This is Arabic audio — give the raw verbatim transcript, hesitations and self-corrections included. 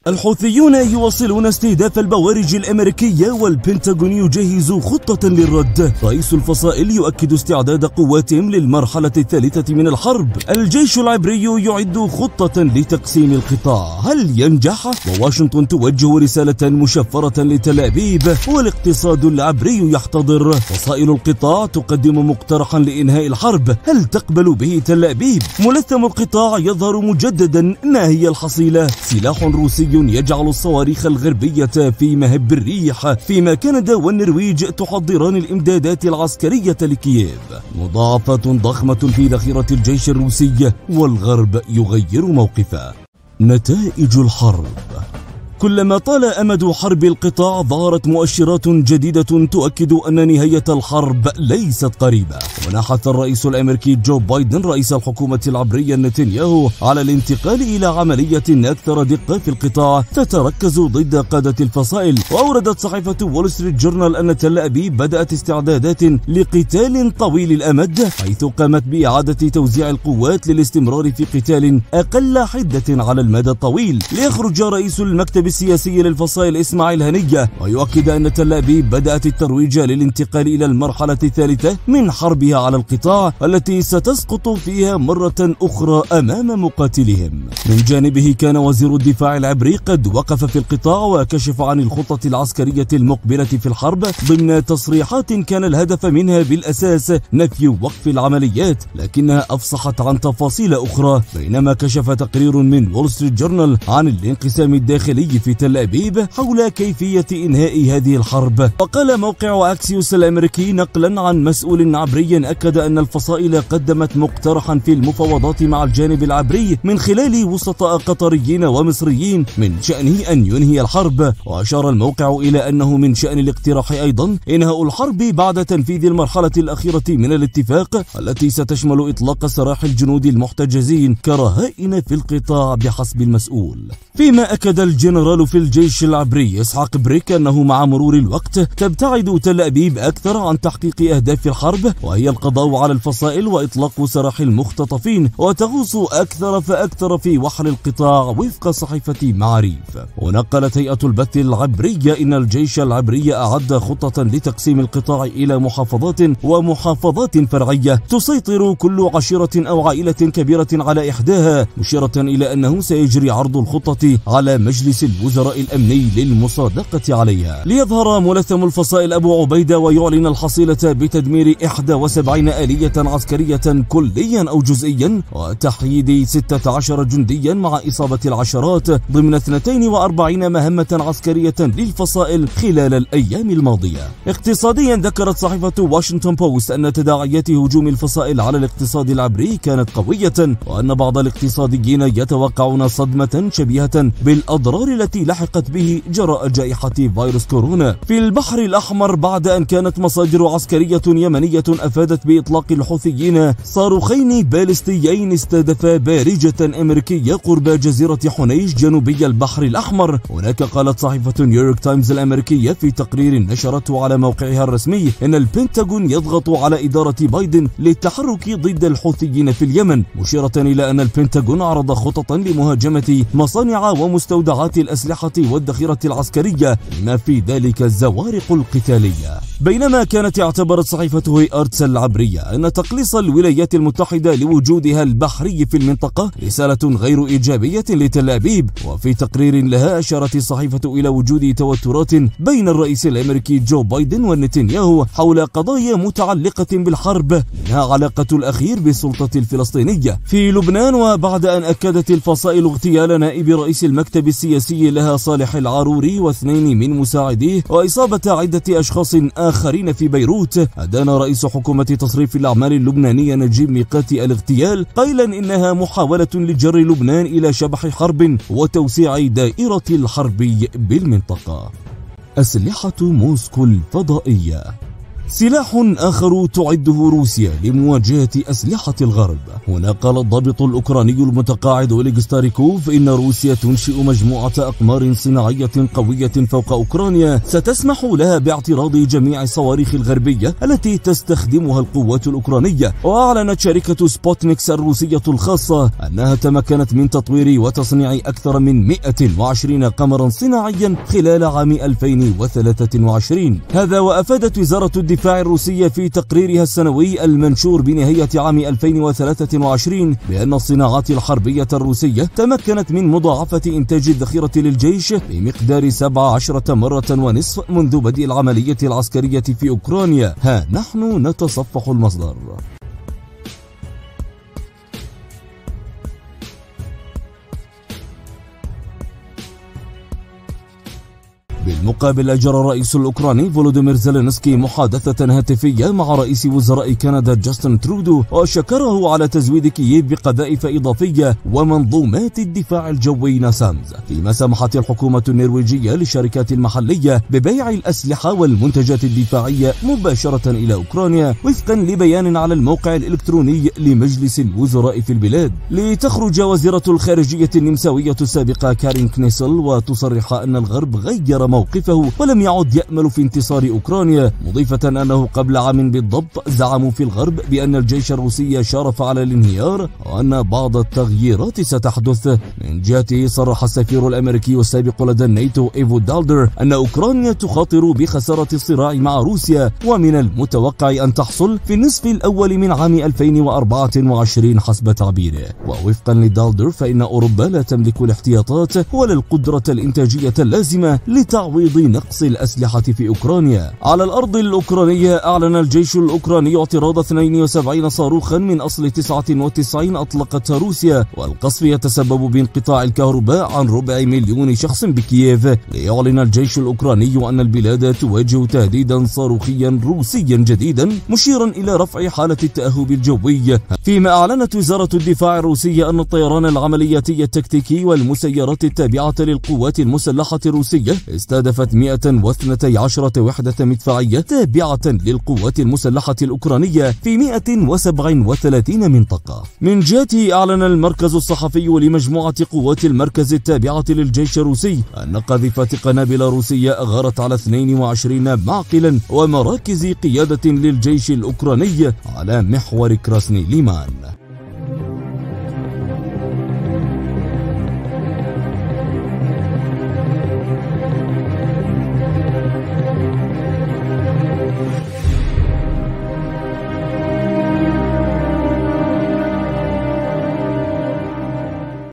الحوثيون يواصلون استهداف البوارج الأمريكية، والبنتاغون يجهز خطة للرد. رئيس الفصائل يؤكد استعداد قواتهم للمرحلة الثالثة من الحرب. الجيش العبري يعد خطة لتقسيم القطاع، هل ينجح؟ وواشنطن توجه رسالة مشفرة لتل أبيب، والاقتصاد العبري يحتضر. فصائل القطاع تقدم مقترحا لإنهاء الحرب، هل تقبل به تل أبيب؟ ملثم القطاع يظهر مجددا، ما هي الحصيلة؟ سلاح روسي يجعل الصواريخ الغربية في مهب الريح، فيما كندا والنرويج تحضران الإمدادات العسكرية لكييف. مضاعفات ضخمة في ذخيرة الجيش الروسي، والغرب يغير موقفه. نتائج الحرب. كلما طال أمد حرب القطاع ظهرت مؤشرات جديدة تؤكد أن نهاية الحرب ليست قريبة. ونحث الرئيس الأمريكي جو بايدن رئيس الحكومة العبرية نتنياهو على الانتقال إلى عملية أكثر دقة في القطاع تتركز ضد قادة الفصائل. وأوردت صحيفة وول ستريت جورنال أن تل أبيب بدأت استعدادات لقتال طويل الأمد، حيث قامت بإعادة توزيع القوات للاستمرار في قتال أقل حدة على المدى الطويل. ليخرج رئيس المكتب السياسي للفصائل إسماعيل هنية ويؤكد أن تل أبيب بدأت الترويج للانتقال إلى المرحلة الثالثة من حربها على القطاع، التي ستسقط فيها مرة أخرى أمام مقاتلهم. من جانبه كان وزير الدفاع العبري قد وقف في القطاع وكشف عن الخطة العسكرية المقبلة في الحرب، ضمن تصريحات كان الهدف منها بالأساس نفي وقف العمليات، لكنها أفصحت عن تفاصيل أخرى. بينما كشف تقرير من وول ستريت جورنال عن الانقسام الداخلي في تل أبيب حول كيفية إنهاء هذه الحرب. وقال موقع أكسيوس الأمريكي نقلا عن مسؤول عبري أكد أن الفصائل قدمت مقترحا في المفاوضات مع الجانب العبري من خلال وسطاء قطريين ومصريين من شأنه أن ينهي الحرب. وأشار الموقع إلى أنه من شأن الاقتراح أيضا إنهاء الحرب بعد تنفيذ المرحلة الأخيرة من الاتفاق، التي ستشمل إطلاق سراح الجنود المحتجزين كرهائن في القطاع بحسب المسؤول. فيما أكد الجنرال في الجيش العبري إسحاق بريك أنه مع مرور الوقت تبتعد تل أبيب أكثر عن تحقيق أهداف الحرب، وهي القضاء على الفصائل وإطلاق سراح المختطفين، وتغوص أكثر فأكثر في وحل القطاع وفق صحيفة معاريف. ونقلت هيئة البث العبرية إن الجيش العبري أعد خطة لتقسيم القطاع إلى محافظات ومحافظات فرعية تسيطر كل عشيرة أو عائلة كبيرة على إحداها، مشيرة إلى أنه سيجري عرض الخطة على مجلس الوزراء الأمني للمصادقة عليها. ليظهر ملثم الفصائل أبو عبيدة ويعلن الحصيلة بتدمير إحدى وسبعين آلية عسكرية كليا أو جزئيا، وتحييد ستة عشر جنديا مع إصابة العشرات ضمن اثنتين وأربعين مهمة عسكرية للفصائل خلال الأيام الماضية. اقتصاديا ذكرت صحيفة واشنطن بوست أن تداعيات هجوم الفصائل على الاقتصاد العبري كانت قوية، وأن بعض الاقتصاديين يتوقعون صدمة شبيهة بالأضرار التي لحقت به جراء جائحة فيروس كورونا في البحر الأحمر، بعد أن كانت مصادر عسكرية يمنية أفادت بإطلاق الحوثيين صاروخين باليستيين استهدفا بارجة أمريكية قرب جزيرة حنيش جنوبي البحر الأحمر. هناك قالت صحيفة نيويورك تايمز الأمريكية في تقرير نشرته على موقعها الرسمي إن البنتاغون يضغط على إدارة بايدن للتحرك ضد الحوثيين في اليمن، مشيرة إلى أن البنتاغون عرض خططا لمهاجمة مصانع ومستودعات الأسلحة والذخيرة العسكرية، بما في ذلك الزوارق القتالية. بينما كانت اعتبرت صحيفة هي أرتس العبرية أن تقليص الولايات المتحدة لوجودها البحري في المنطقة رسالة غير إيجابية لتل أبيب. وفي تقرير لها أشارت الصحيفة إلى وجود توترات بين الرئيس الأمريكي جو بايدن ونتنياهو حول قضايا متعلقة بالحرب، منها علاقة الأخير بالسلطة الفلسطينية في لبنان. وبعد أن أكدت الفصائل اغتيال نائب رئيس المكتب السياسي لها صالح العاروري واثنين من مساعديه وإصابة عدة أشخاص آخرين في بيروت، أدان رئيس حكومة تصريف الأعمال اللبنانية نجيب ميقاتي الاغتيال، قائلا إنها محاولة لجر لبنان إلى شبح حرب وتوسيع دائرة الحرب بالمنطقة. أسلحة موسكو الفضائية. سلاح آخر تعده روسيا لمواجهة أسلحة الغرب. هنا قال الضابط الأوكراني المتقاعد أوليغ ستاريكوف إن روسيا تنشئ مجموعة أقمار صناعية قوية فوق أوكرانيا ستسمح لها باعتراض جميع الصواريخ الغربية التي تستخدمها القوات الأوكرانية. وأعلنت شركة سبوتنيكس الروسية الخاصة أنها تمكنت من تطوير وتصنيع أكثر من مئة وعشرين قمرا صناعيا خلال عام ألفين وثلاثة وعشرين. هذا وأفادت وزارة الدفاع الروسية في تقريرها السنوي المنشور بنهاية عام ألفين وثلاثة وعشرين بأن الصناعات الحربية الروسية تمكنت من مضاعفة إنتاج الذخيرة للجيش بمقدار سبع عشرة مرة ونصف منذ بدء العملية العسكرية في أوكرانيا. ها نحن نتصفح المصدر. بالمقابل أجرى الرئيس الأوكراني فولوديمير زيلينسكي محادثة هاتفية مع رئيس وزراء كندا جاستن ترودو وشكره على تزويد كييف بقذائف إضافية ومنظومات الدفاع الجوي ناسامز، فيما سمحت الحكومة النرويجية للشركات المحلية ببيع الأسلحة والمنتجات الدفاعية مباشرة إلى أوكرانيا وفقا لبيان على الموقع الإلكتروني لمجلس الوزراء في البلاد. لتخرج وزيرة الخارجية النمساوية السابقة كارين كنيسل وتصرح أن الغرب غير موقفه ولم يعد يأمل في انتصار أوكرانيا، مضيفة أنه قبل عام بالضبط زعموا في الغرب بأن الجيش الروسي شارف على الانهيار وأن بعض التغييرات ستحدث. من جهته صرح السفير الأمريكي السابق لدى الناتو إيفو دالدر أن أوكرانيا تخاطر بخسارة الصراع مع روسيا ومن المتوقع أن تحصل في النصف الأول من عام ألفين وأربعة وعشرين حسب تعبيره. ووفقا لدالدر فإن أوروبا لا تملك الاحتياطات ولا القدرة الإنتاجية اللازمة لتعويض نقص الأسلحة في أوكرانيا. على الأرض الأوكرانية أعلن الجيش الأوكراني اعتراض اثنين وسبعين صاروخا من أصل تسعة وتسعين أطلقتها روسيا، والقصف يتسبب بانقطاع الكهرباء عن ربع مليون شخص بكييف. ليعلن الجيش الأوكراني أن البلاد تواجه تهديدا صاروخيا روسيا جديدا مشيرا إلى رفع حالة التأهب الجوي. فيما أعلنت وزارة الدفاع الروسية أن الطيران العملياتي التكتيكي والمسيرات التابعة للقوات المسلحة الروسية استهدفت مئة واثنتي عشرة وحدة مدفعية تابعة للقوات المسلحة الأوكرانية في مئة وسبعة وثلاثين منطقة. من جهته أعلن المركز الصحفي لمجموعة قوات المركز التابعة للجيش الروسي أن قذيفات قنابل روسية أغارت على اثنين وعشرين معقلا ومراكز قيادة للجيش الأوكراني على محور كراسني ليمان.